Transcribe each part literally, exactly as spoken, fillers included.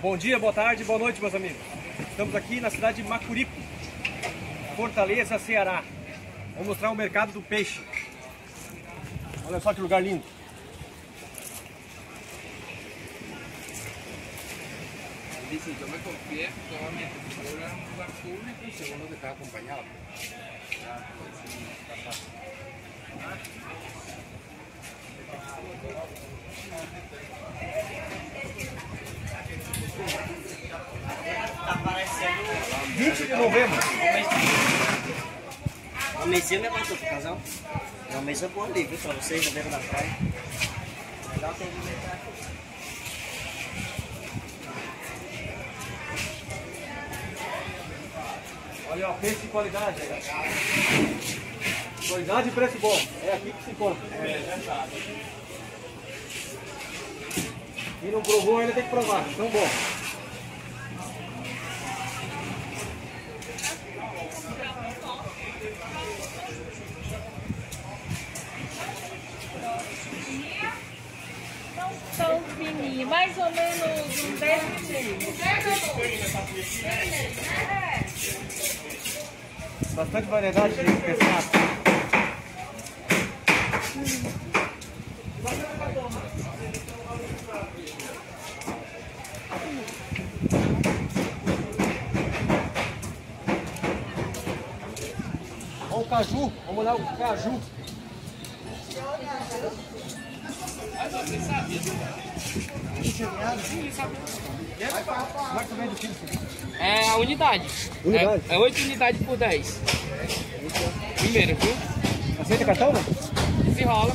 Bom dia, boa tarde, boa noite, meus amigos. Estamos aqui na cidade de Macurico, Fortaleza, Ceará. Vou mostrar o mercado do peixe. Olha só que lugar lindo. Dice, yo me confié solamente porque era un lugar público y segundo que estaba acompañado. vinte de novembro. A mesinha levantou pro casal. É uma mesa boa ali, viu? Pra vocês, na beira da praia. Legal tem que ver aqui. Olha, ó, peixe de qualidade. Qualidade e preço bom. É aqui que se encontra. Quem não provou ainda tem que provar. Tão bom. São fininhos, mais ou menos uns dez centímetros. Bastante variedade de pescado. Olha o caju, vamos olhar o caju. É a unidade. Unidade? É, é oito unidades por dez. Primeiro, viu? Aceita cartão, né? Desenrola.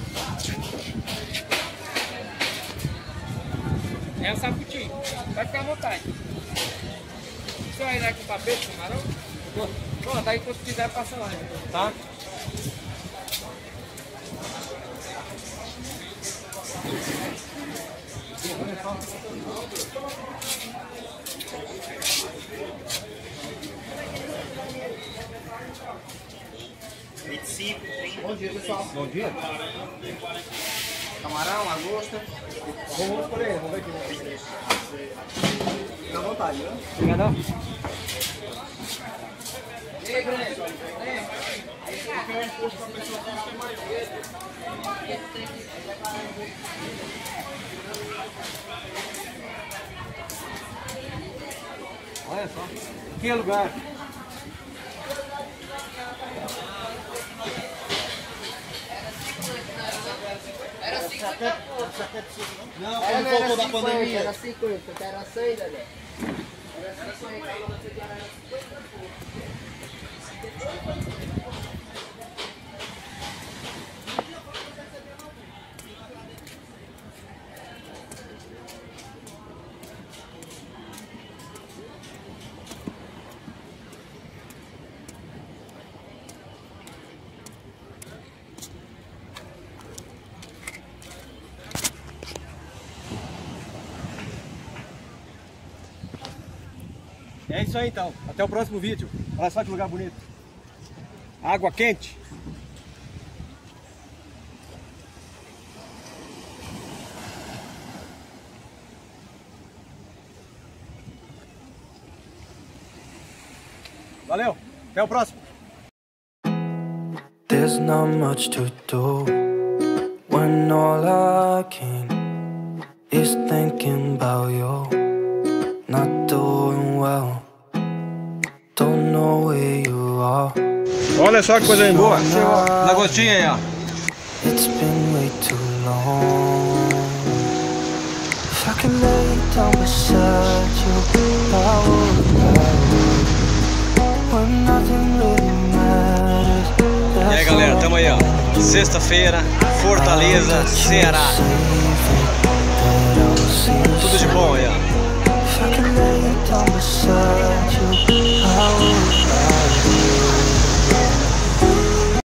É o saputinho. Vai ficar à vontade. O senhor ainda é com tapete, camarão? Pronto, aí quando quiser passa lá. Tá. Bom dia, pessoal. Bom dia. Camarão, lagosta. Vamos escolher, vamos ver aqui. Fica à vontade, viu? Obrigadão. E aí, Bruno? Olha só. Que lugar. Era cinquenta. Não, quando voltou da pandemia. Era cinquenta, era seis, Dedé. Era cinquenta. É isso aí então, até o próximo vídeo. Olha só que lugar bonito. Água quente. Valeu, até o próximo. There's not much to do when all I can is thinking about you. Not doing well, don't know where you are. Olha só que coisa boa. Lagostinha aí, ó. It's been way too long. If I can lay down beside you, I would. When nothing really matters. E aí, galera, tamo aí, ó. Sexta-feira, Fortaleza, Ceará.